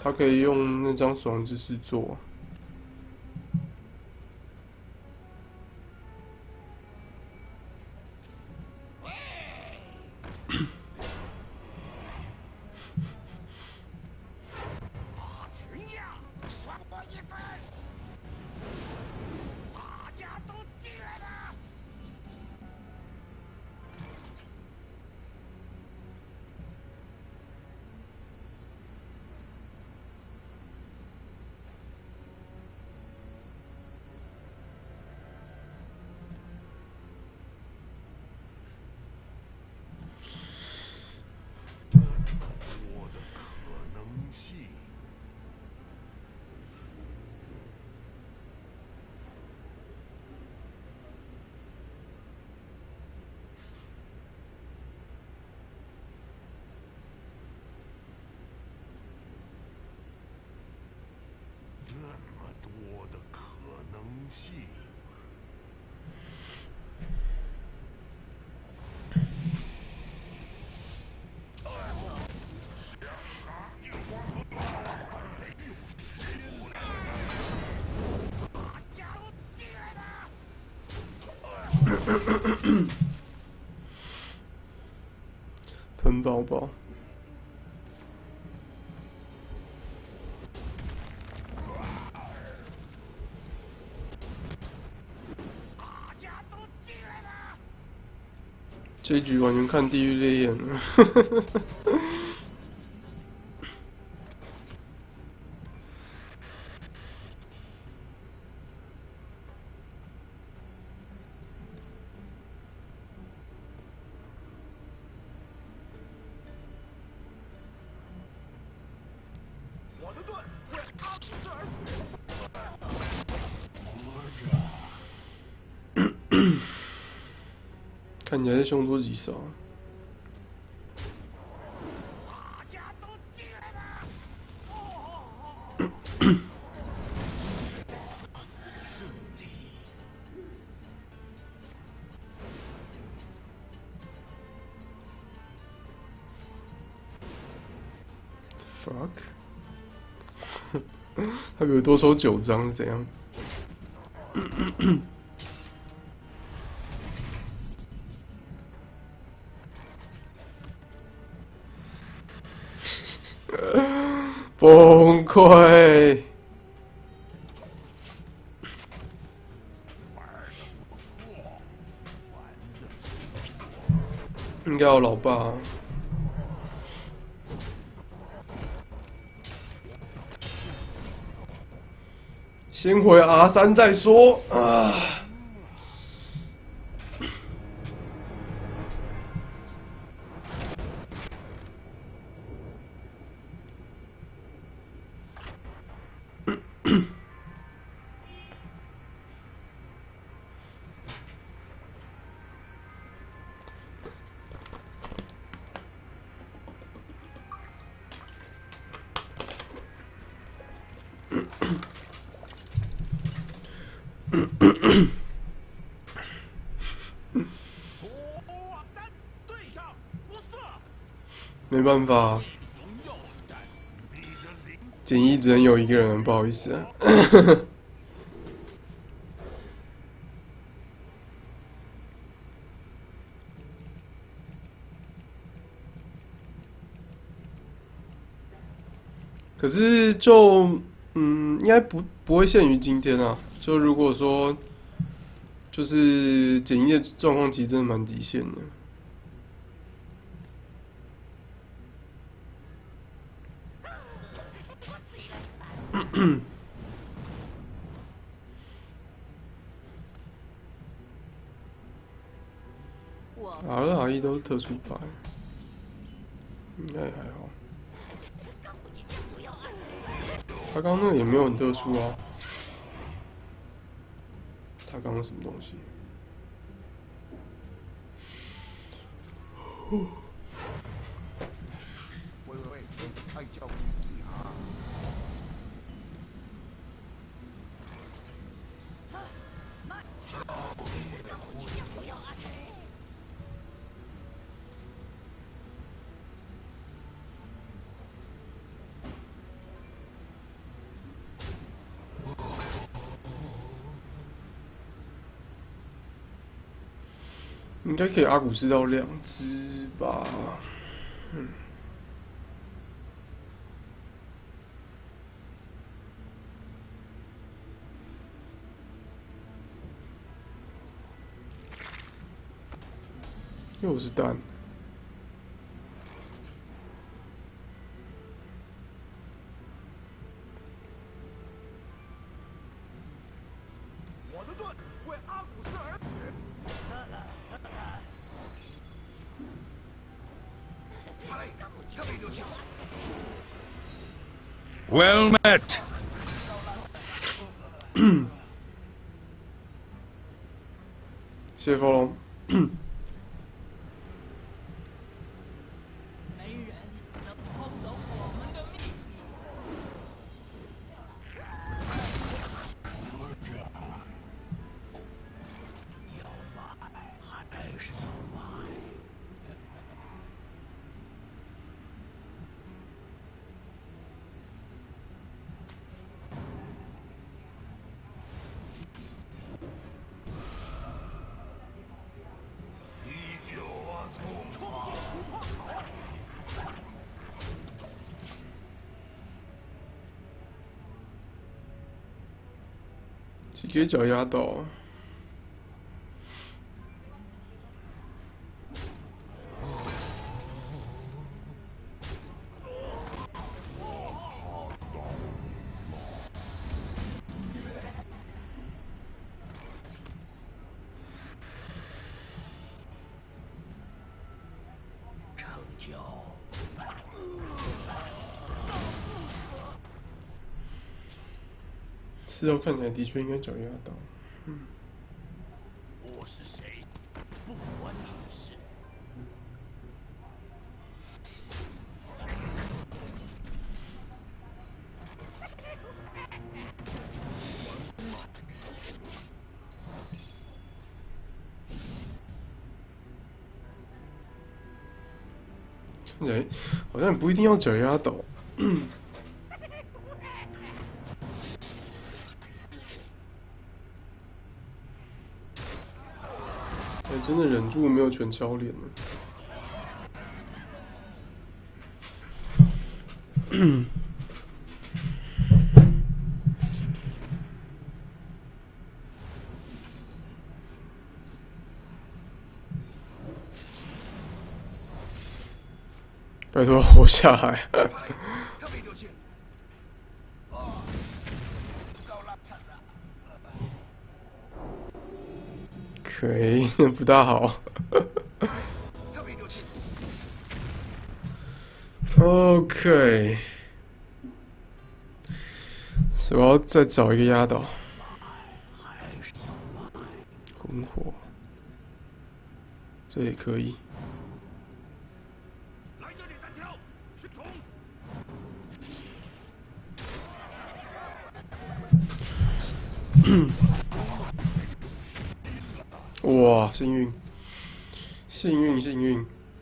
他可以用那张死亡之石做。喷宝宝。这一局完全看地狱烈焰了。看起来是凶多吉少。Fuck， 他比我多抽9张是怎样？崩溃！应该有老爸。先回 R3再说啊！没办法，简一只能有一个人，不好意思啊。可是就应该不会限于今天啊。就如果说就是简一的状况，其实真的蛮极限的。R2、R1都是特殊牌，应该也还好。他刚刚那个也没有很特殊啊。他刚刚什么东西？ 喂，爱叫你啊！ 应该可以阿古斯到2只吧？嗯。又是蛋。 我的盾为阿古斯而举。哈雷，特别留情。 Well met. 谢谢佛龙。 没人能偷走我们的秘密。有爱还是有爱。 几个脚压到。 成就。 事后看起来的确应该脚压到。 我是谁？不关你的事。 看起来好像也不一定要脚压倒。真的忍住没有全敲脸了。拜托活下来！ 特别留情。 可以，不大好。 特别留情。 OK， 所以我要再找一个压倒。魂火，这也可以。 来这里单挑，去冲！ 哇，幸运，幸运，幸运！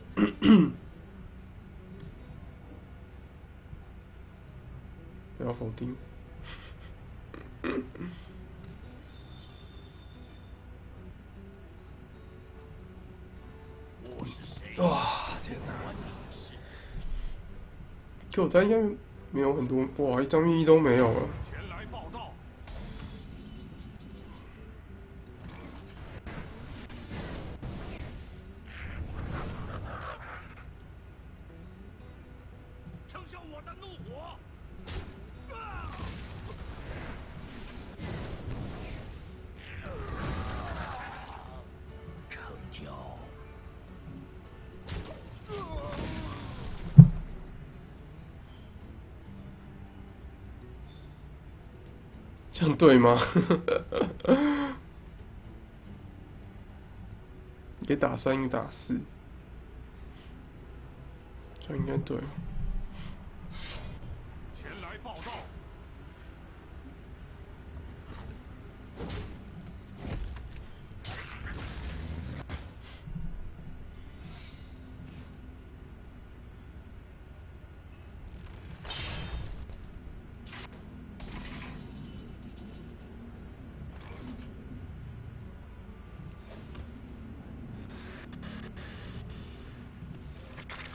不要否定。 我是谁？ 哇，天哪！ 关你的事。 就我猜应该没有很多，哇，一张秘密都没有了。 前来报道。 承受我的怒火！ 成就。 这样对吗？一个打3，一个打4，这样应该对。 前来报道。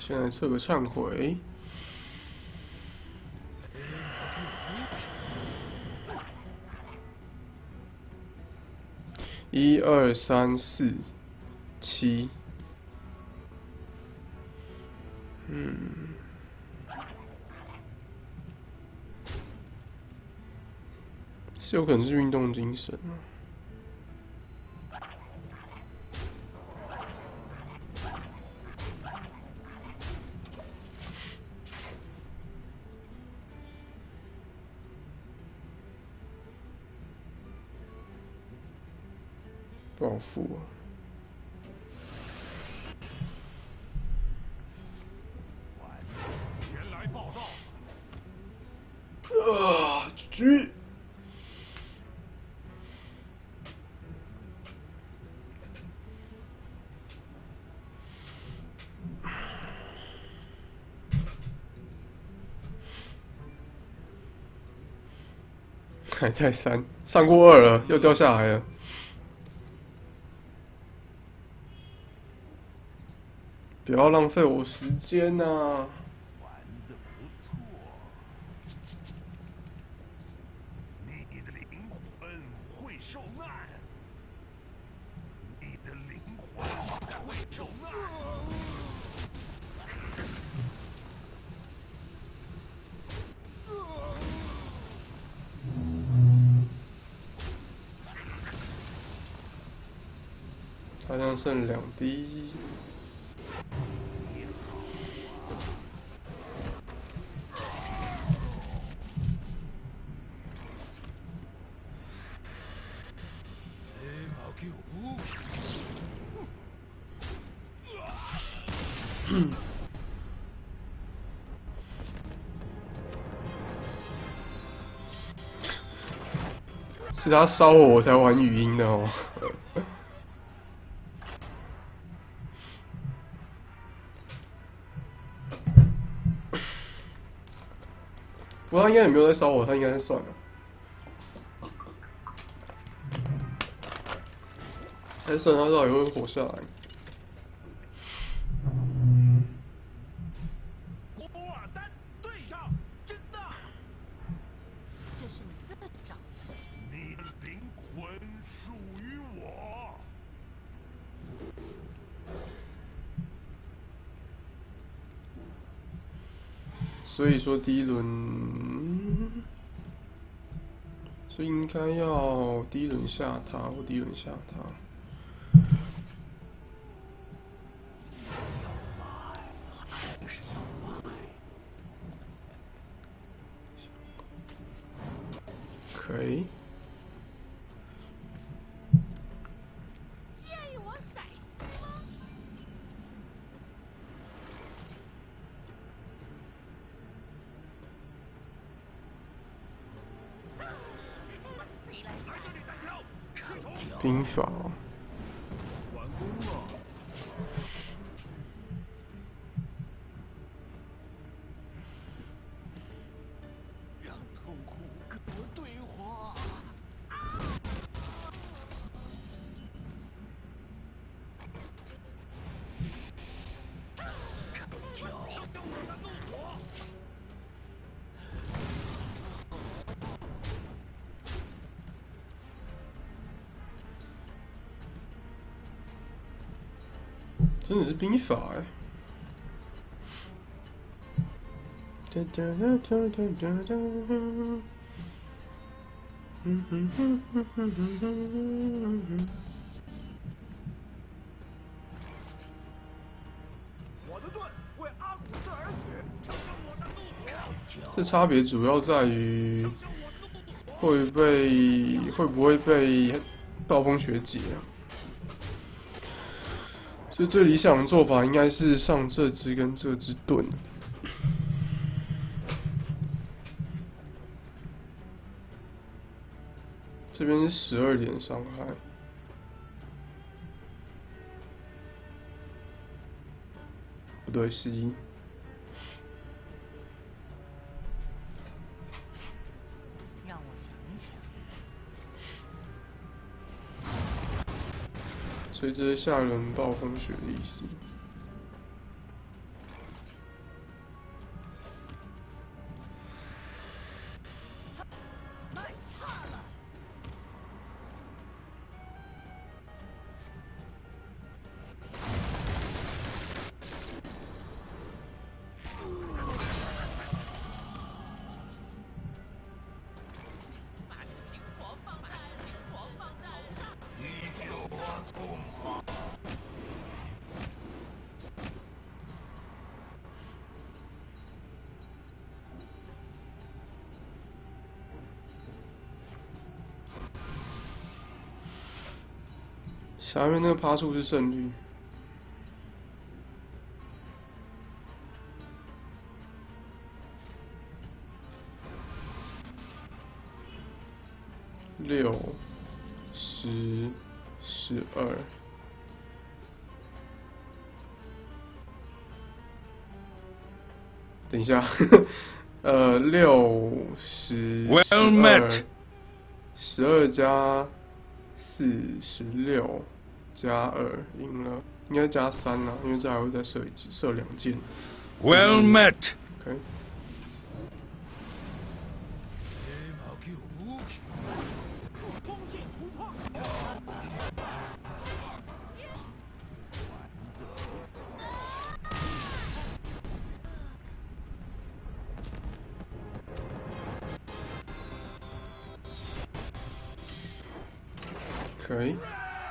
先来测个忏悔。1、2、3、4、7。是有可能是运动精神啊。报复啊！ 前来报道。 狙！还在3，上过2了，又掉下来了。不要浪费我时间呐！ 玩得不错，你的灵魂会受难，你的灵魂会受难。 好像剩2滴。是他烧我才玩语音的哦。不过他应该也没有在烧我，他应该是算了。还是算他到底会活下来。 古尔丹对上，真的。 这是你自己找的。 你的灵魂属于我。 所以说第一轮，所以应该要第一轮下他或第一轮下他。可以。 介意我骰子吗？谁来玩这里单挑？ 兵法。 完工了。 让痛苦跟我对话。 真的是兵法哎！ 我的盾为阿古斯而举，承受我的怒火。 这差别主要在于会不会被暴风雪解啊？所以最理想的做法应该是上这只跟这只盾。这边是12点伤害，不对，11。 让我想想。 所以这是下一轮暴风雪的意思。 下面那个趴数是胜率。6、10、12。等一下，6、10、12加4、16加2，赢了，应该加3啦，因为这还会再射2箭。 Well met. OK。可以，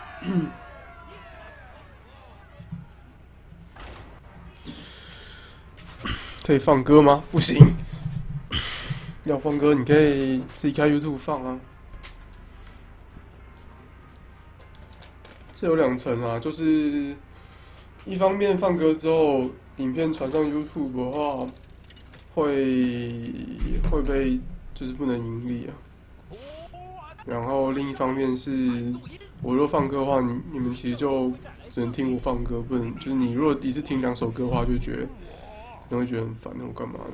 可以放歌吗？不行，要放歌你可以自己开 YouTube 放啊。这有2层啊，就是一方面放歌之后，影片传上 YouTube 的话，会被就是不能盈利啊。然后另一方面是，我若放歌的话，你们其实就只能听我放歌，不能就是你如果一次听2首歌的话，就觉得你会觉得很烦，那我干嘛呢？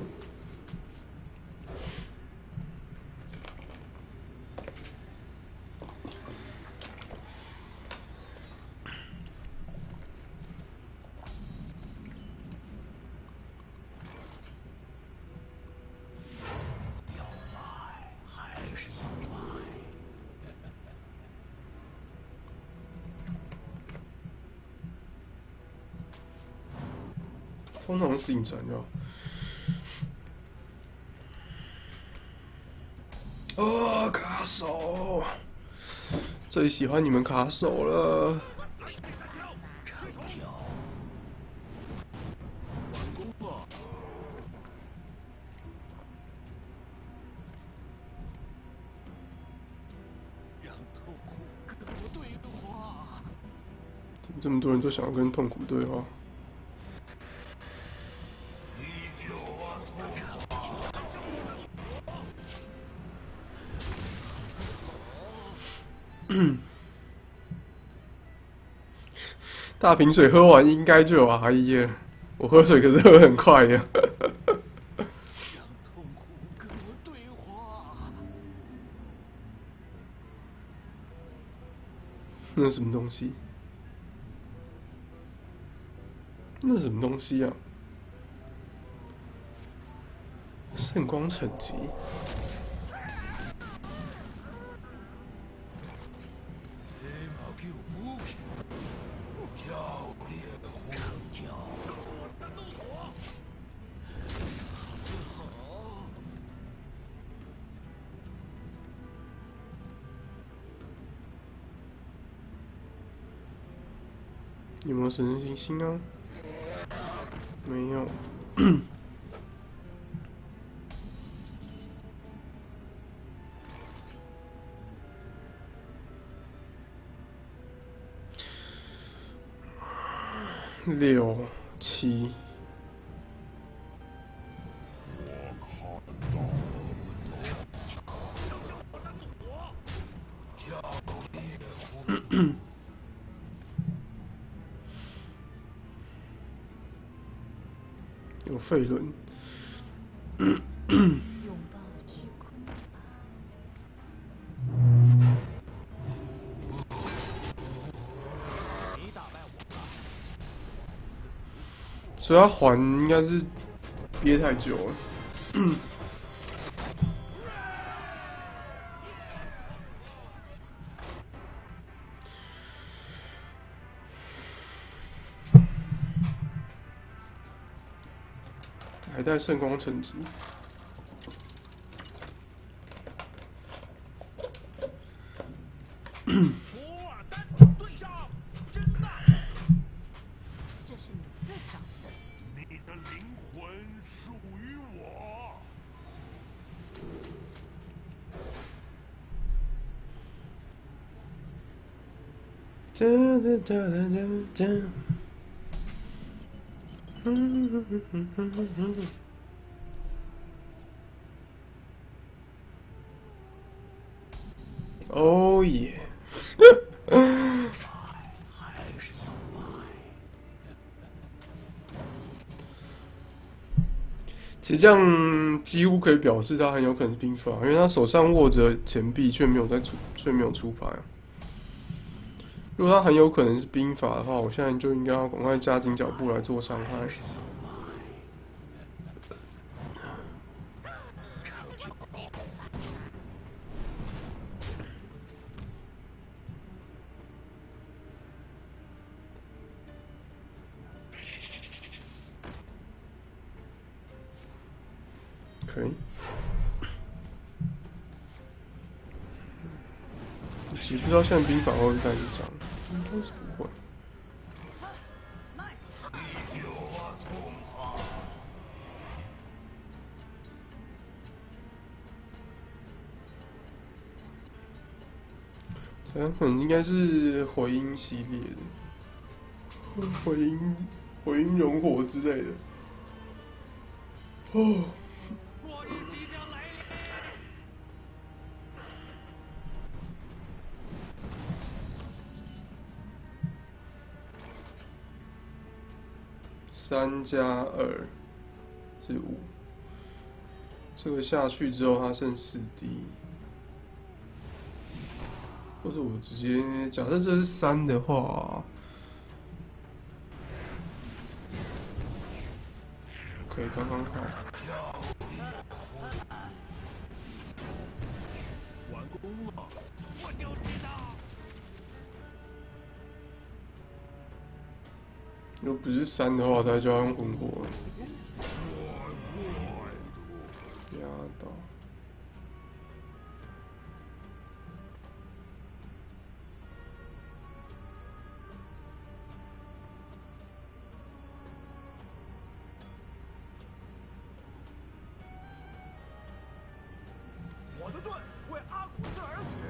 通常是影传就好。哦，卡手，最喜欢你们卡手了。怎么这么多人都想要跟痛苦对话？大瓶水喝完应该就有阿姨了。我喝水可是喝很快的。那是什么东西？那是什么东西啊？圣光惩级。有没有神圣星啊？没有。6、7。有费轮。 拥抱虚空吧。 所以他还应该是憋太久了。还带圣光惩级。 摩尔丹对上真奈， 这是你自找的。 你的灵魂属于我。 哦耶！其实这样几乎可以表示他很有可能是兵法，因为他手上握着钱币却没有出牌啊。如果他很有可能是兵法的话，我现在就应该要赶快加紧脚步来做伤害。可以。其实不知道现在兵法会不会带得上，应该是不会。这样可能应该是回音系列的，回音熔火之类的。哦。3+2是5，这个下去之后，它剩4D。或者我直接假设这是3的话，可以刚刚好。 完工了，我就知道。 如果不是3的话，它就要用魂火了。压到。 我的盾为阿古斯而举。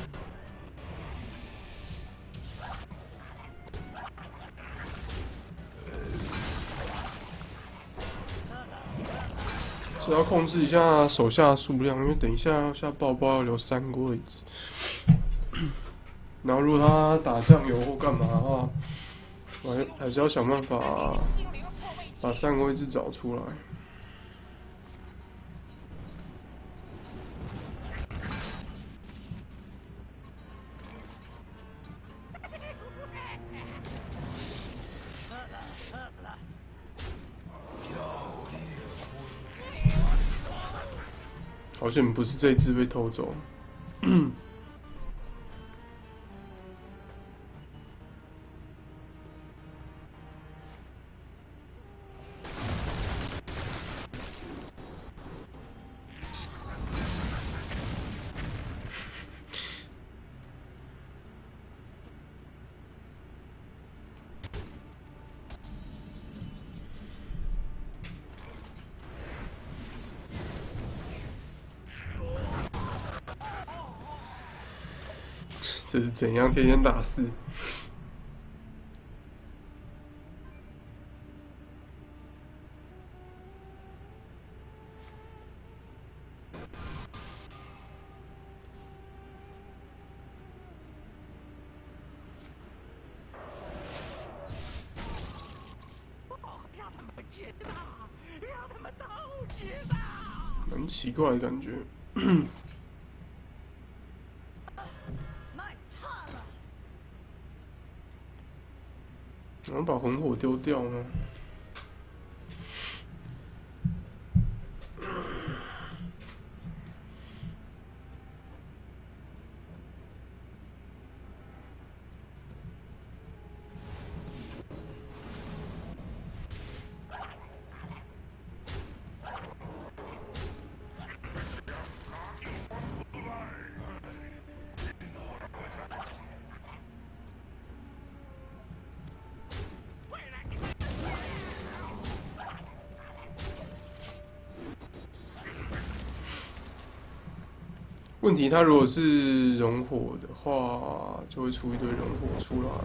只要控制一下手下的数量，因为等一下要下爆爆要留3个位置。然后如果他打酱油或干嘛的话，我还是要想办法把3个位置找出来。好像不是这一只被偷走。这是怎样天天打4？ 让他们知道，让他们都知道。 蛮奇怪的感觉。然后把魂火丢掉呢？ 问题，它如果是熔火的话，就会出一堆熔火出来。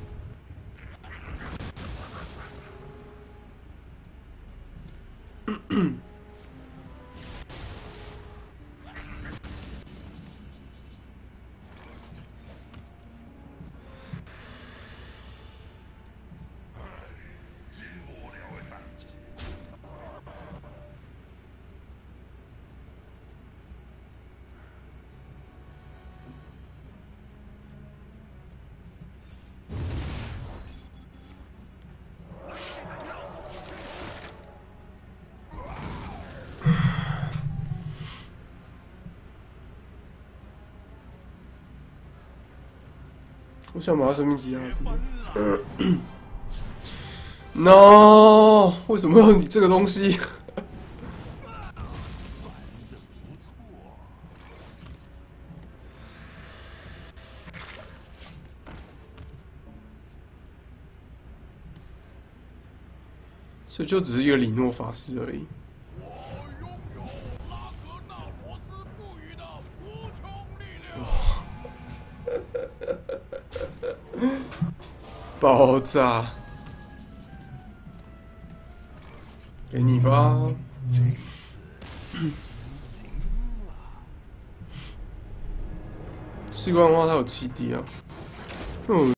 我想把他生命值压低。No， 为什么要你这个东西？所以就只是一个里诺法师而已。 我拥有拉格纳罗斯赋予的无穷力量。 爆炸！给你吧。士官的话，它有7D 啊。